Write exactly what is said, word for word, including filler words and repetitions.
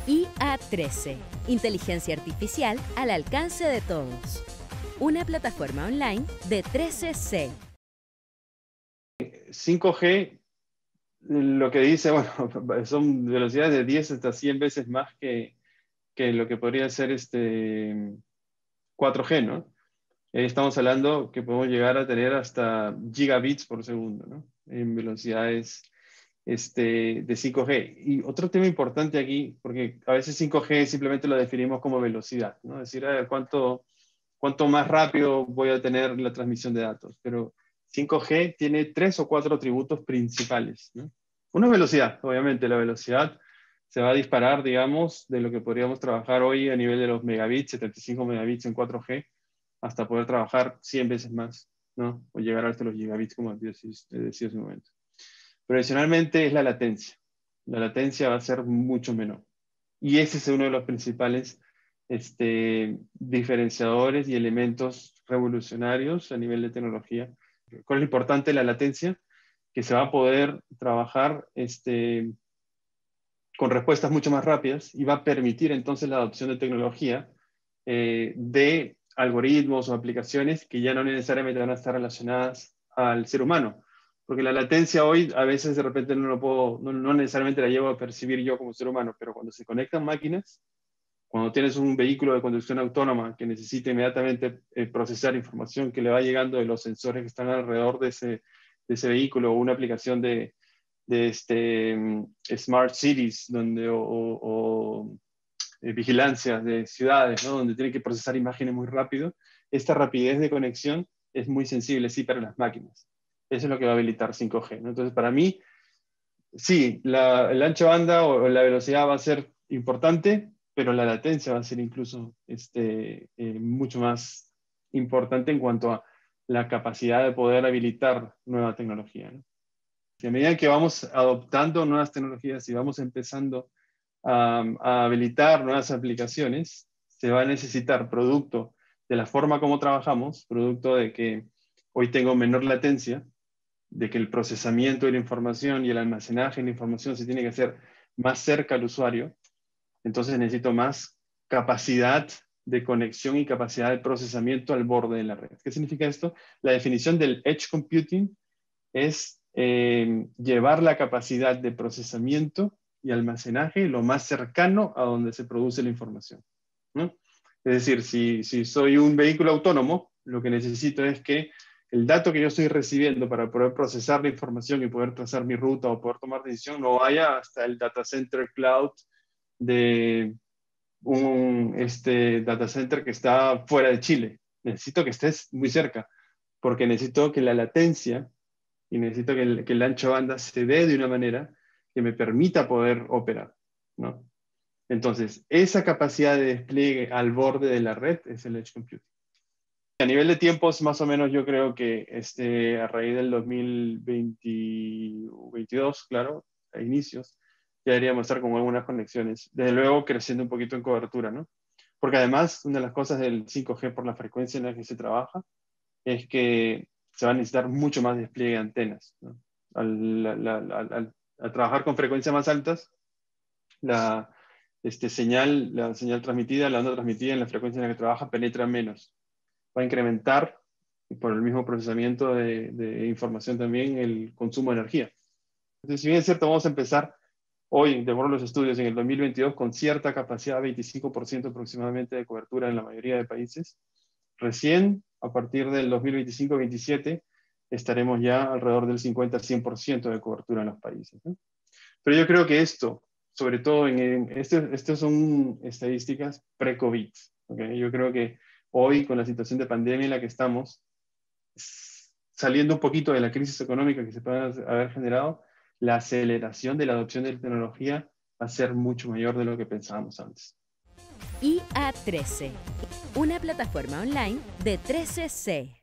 I A trece, inteligencia artificial al alcance de todos. Una plataforma online de trece C. cinco G, lo que dice, bueno, son velocidades de diez hasta cien veces más que, que lo que podría ser este cuatro G, ¿no? Ahí estamos hablando que podemos llegar a tener hasta gigabits por segundo, ¿no? En velocidades este, de cinco G. Y otro tema importante aquí, porque a veces cinco G simplemente lo definimos como velocidad, ¿no? Es decir, a ver, ¿cuánto, cuánto más rápido voy a tener la transmisión de datos? Pero cinco G tiene tres o cuatro atributos principales, ¿no? Uno es velocidad, obviamente. La velocidad se va a disparar, digamos, de lo que podríamos trabajar hoy a nivel de los megabits, setenta y cinco megabits en cuatro G, hasta poder trabajar cien veces más, ¿no? O llegar hasta los gigabits, como decía hace un momento. Pero adicionalmente es la latencia. La latencia va a ser mucho menor. Y ese es uno de los principales este, diferenciadores y elementos revolucionarios a nivel de tecnología. ¿Cuál es lo importante de la latencia? Que se va a poder trabajar este, con respuestas mucho más rápidas y va a permitir entonces la adopción de tecnología eh, de algoritmos o aplicaciones que ya no necesariamente van a estar relacionadas al ser humano. Porque la latencia hoy a veces de repente no, lo puedo, no, no necesariamente la llevo a percibir yo como ser humano, pero cuando se conectan máquinas, cuando tienes un vehículo de conducción autónoma que necesita inmediatamente eh, procesar información que le va llegando de los sensores que están alrededor de ese, de ese vehículo, o una aplicación de, de este, um, Smart Cities, donde, o, o, o eh, vigilancia de ciudades, ¿no? Donde tienen que procesar imágenes muy rápido, esta rapidez de conexión es muy sensible, sí, para las máquinas. Eso es lo que va a habilitar cinco G, ¿no? Entonces, para mí, sí, la, el ancho de banda o, o la velocidad va a ser importante, pero la latencia va a ser incluso este, eh, mucho más importante en cuanto a la capacidad de poder habilitar nueva tecnología, ¿no? Y a medida que vamos adoptando nuevas tecnologías y vamos empezando a, a habilitar nuevas aplicaciones, se va a necesitar producto de la forma como trabajamos, producto de que hoy tengo menor latencia, de que el procesamiento de la información y el almacenaje de la información se tiene que hacer más cerca al usuario. Entonces necesito más capacidad de conexión y capacidad de procesamiento al borde de la red. ¿Qué significa esto? La definición del Edge Computing es eh, llevar la capacidad de procesamiento y almacenaje lo más cercano a donde se produce la información, ¿no? Es decir, si, si soy un vehículo autónomo, lo que necesito es que el dato que yo estoy recibiendo para poder procesar la información y poder trazar mi ruta o poder tomar decisión no vaya hasta el data center cloud de un este, data center que está fuera de Chile. Necesito que estés muy cerca, porque necesito que la latencia y necesito que el, que el ancho de banda se dé de una manera que me permita poder operar, ¿no? Entonces, esa capacidad de despliegue al borde de la red es el Edge Computing. A nivel de tiempos, más o menos yo creo que este, a raíz del dos mil veintidós, claro, a inicios, ya deberíamos estar con algunas conexiones. Desde luego creciendo un poquito en cobertura, ¿no? Porque además, una de las cosas del cinco G por la frecuencia en la que se trabaja es que se va a necesitar mucho más despliegue de antenas, ¿no? Al, al, al, al, al trabajar con frecuencias más altas, la este, señal, la señal transmitida, la onda transmitida en la frecuencia en la que trabaja penetra menos. Va a incrementar, por el mismo procesamiento de, de información también, el consumo de energía. Entonces, si bien es cierto, vamos a empezar hoy, de acuerdo a los estudios, en el dos mil veintidós, con cierta capacidad, veinticinco por ciento aproximadamente de cobertura en la mayoría de países. Recién, a partir del dos mil veinticinco veintisiete, estaremos ya alrededor del cincuenta a cien por ciento de cobertura en los países, ¿no? Pero yo creo que esto, sobre todo, en, en este, estas son estadísticas pre-COVID, ¿okay? Yo creo que hoy, con la situación de pandemia en la que estamos, saliendo un poquito de la crisis económica que se puede haber generado, la aceleración de la adopción de la tecnología va a ser mucho mayor de lo que pensábamos antes. I A trece, una plataforma online de trece C.